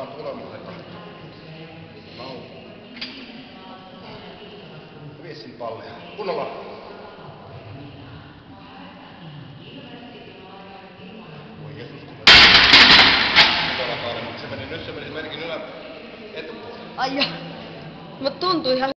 vaan tulemuksesta. Viessin palleja. Kunnolla. Voi Jeesus. Se meni merkin etupuolelle. Ai joo. Mut tuntui ihan